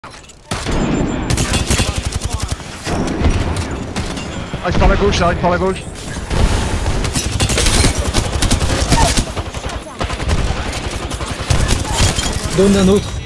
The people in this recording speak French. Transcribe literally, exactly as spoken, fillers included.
Ah, il par la gauche, j'arrive par la gauche. Donne un autre.